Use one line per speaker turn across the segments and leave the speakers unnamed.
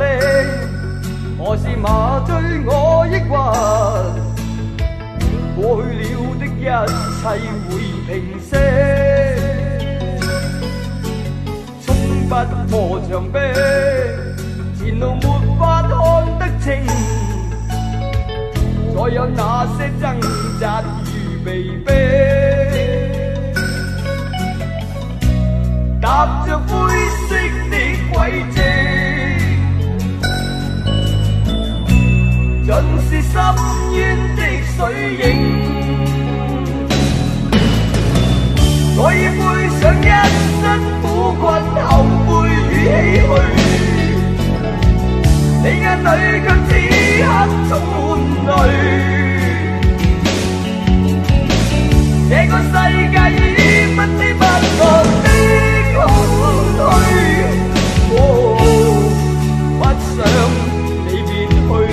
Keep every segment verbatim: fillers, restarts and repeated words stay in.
何時麻醉我抑鬱？過去了的一切會平息，衝不破牆壁，前路沒法看得清，再有那些掙扎與被逼，踏着灰色的軌跡，盡是深淵的水影。我已背上一身苦困、後悔與唏噓，你眼裏卻此刻充滿淚。這個世界已不知不覺的空虛，哦，不想你別去，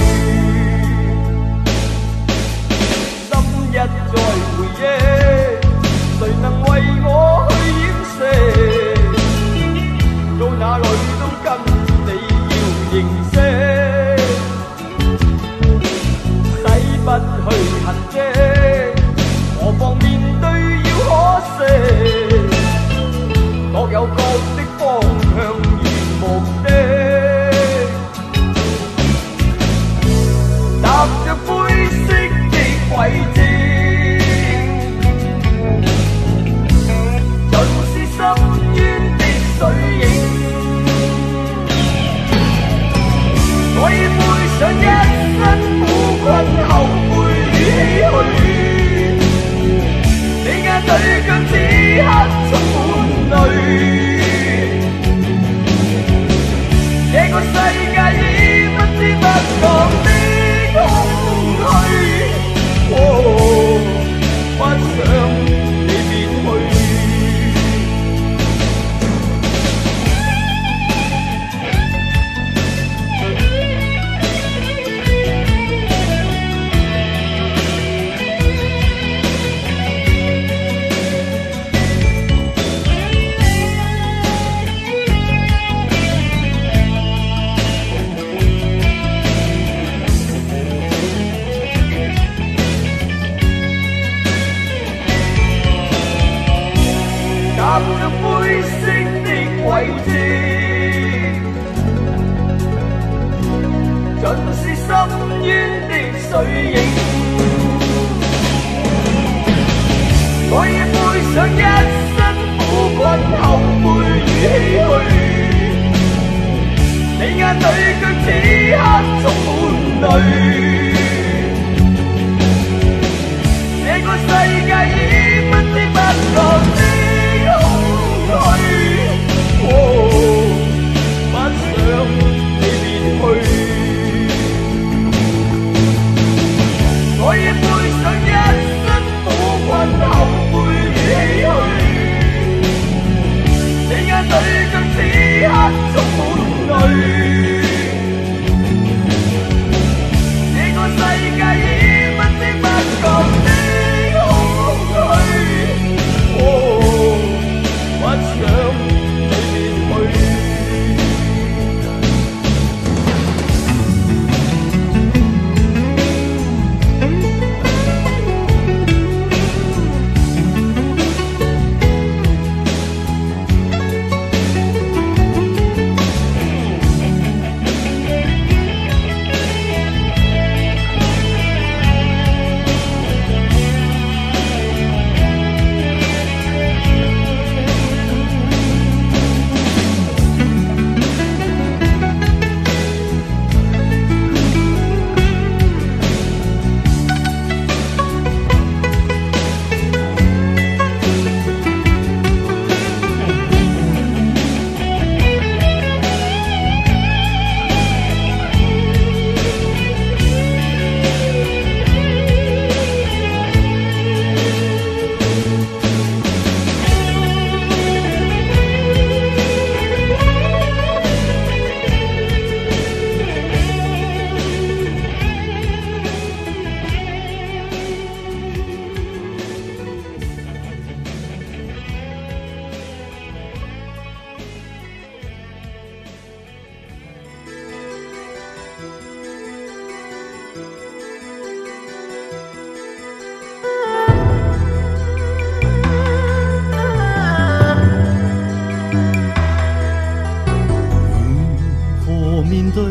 心一再回憶，誰能為我去掩飾？到哪裏都跟你要認識，洗不去痕跡，何妨面對要可惜，各有各的方向與目的，踏着灰色的軌跡，盡是深淵的水影。我已背上一身苦困、後悔與唏噓，你眼裏卻此刻充滿淚。這個世界已不知不覺的空虛，哦，不想你別去。踏着灰色的軌跡，盡是深淵的水影。我已背上一身苦困、後悔與唏噓，你眼裏卻此刻充滿淚。這個世界已不知不覺的哦，不想你別去，我已背上一身苦困、後悔與唏噓，你眼裏卻此刻充滿淚。這個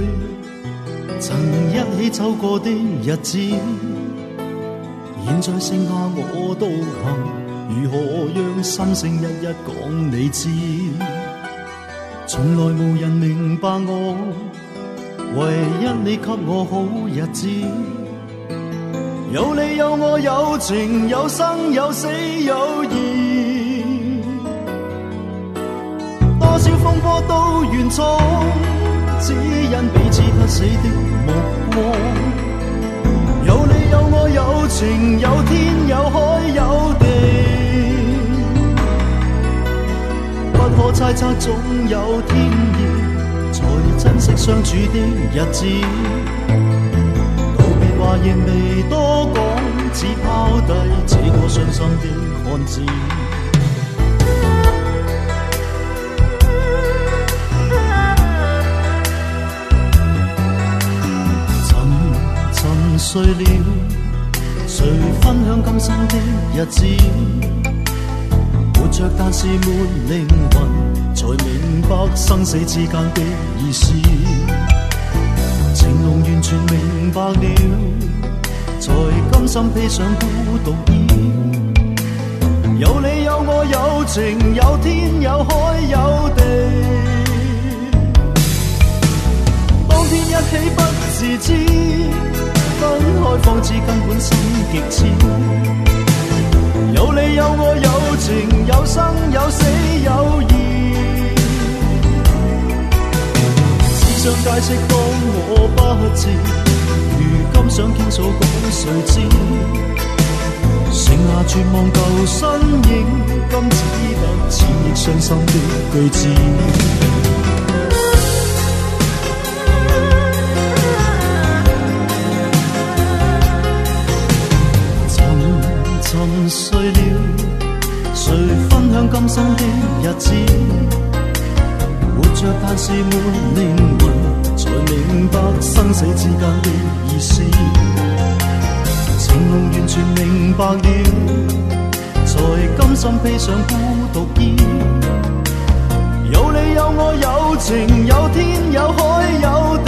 曾一起走過的日子，現在剩下我獨行，如何讓心聲一一講你知？從來無人明白我，唯一你給我好日子。有你有我有情有生有死有義，多少風波都願闖，只因彼此不死的目光。有你有我有情有天有海有地，不可猜測總有天意，才珍惜相處的日子。道別話亦未多講，只拋低這個傷心的漢子。碎了，誰分享今生的日子？活着但是沒靈魂，才明白生死之間的意思。情濃完全明白了，才甘心披上孤獨衣。有你有我有情有天有海有地，當天一起不自知，分開方知根本心極痴。有你有我有情有生有死有義，只想解釋當我不知，如今想傾訴講誰知？剩下絕望舊身影，今只得千億傷心的句子。碎了，誰分享今生的日子？活着但是沒靈魂，才明白生死之間的意思。情濃完全明白了，才甘心披上孤獨衣。有你有我有情有天有海有地，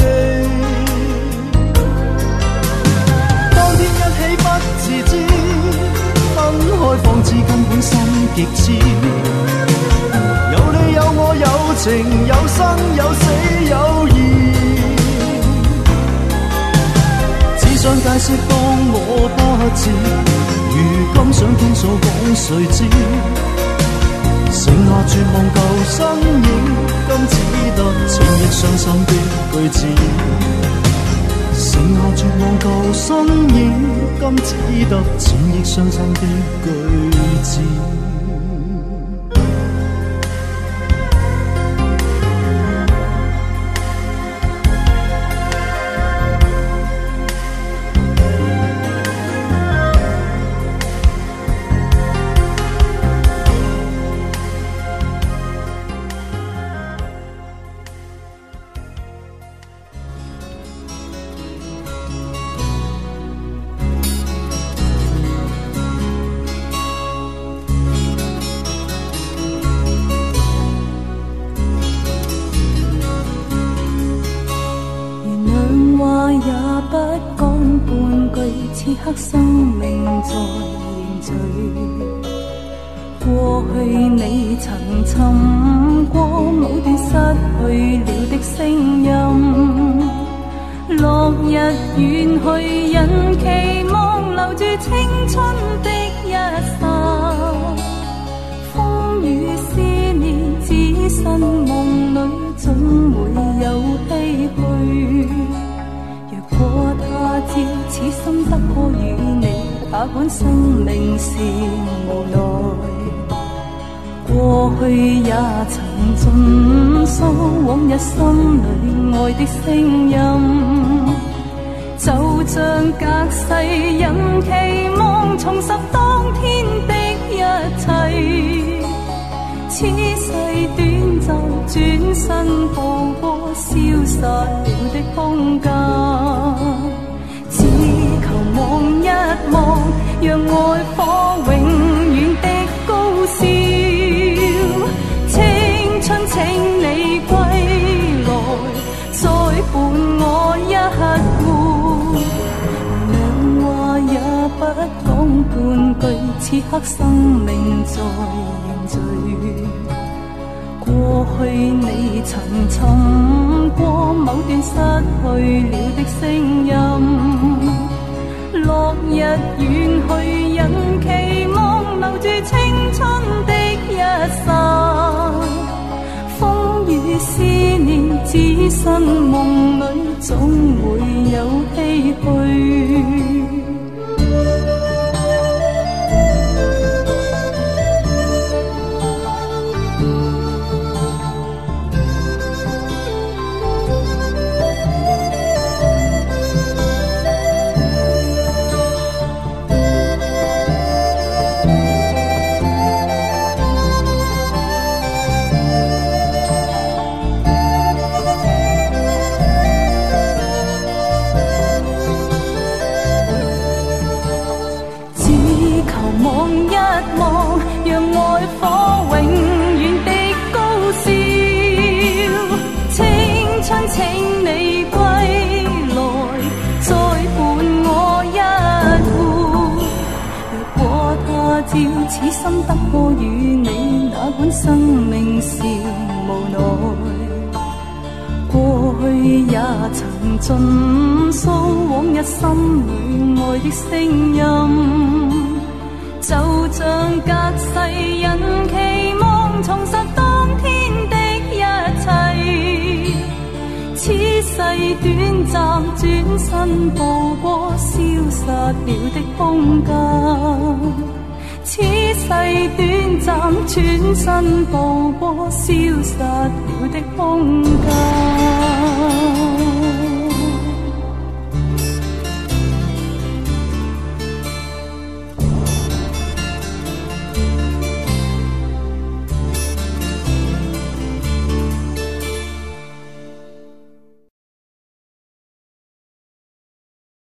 當天一起不自知，分開方知根本心極痴。有你有我有情有生有死有義，只想解釋當我不知，如今想傾訴講誰知？剩下絕望舊身影，今只得千億傷心的句子。剩下絕望舊身影，今只得千億傷心的句子。此刻生命在凝聚，過去你曾尋過某段失去了的聲音，落日遠去人期望留住青春的一剎，風雨思念只身夢裏總會有唏噓。如果他朝此生不可與你，哪管生命是無奈。過去也曾盡訴往日心裏愛的聲音，就像隔世人期望重拾當天的一切。此世短暫，轉身步過消失了的空間。只求望一望，讓愛火永遠的高燒。青春請你歸來，再伴講半句，此刻生命在凝聚。過去你曾尋過某段失去了的聲音，落日遠去，人期望留住青春的一剎。風雨思念，只身夢裏總會有唏噓。此心得過與你，哪管生命是無奈。過去也曾盡訴往日心裏愛的聲音，就像隔世人期望重拾當天的一切。此世短暫，轉身步過消失了的空間。此世短暫，轉身步過消失了的空間。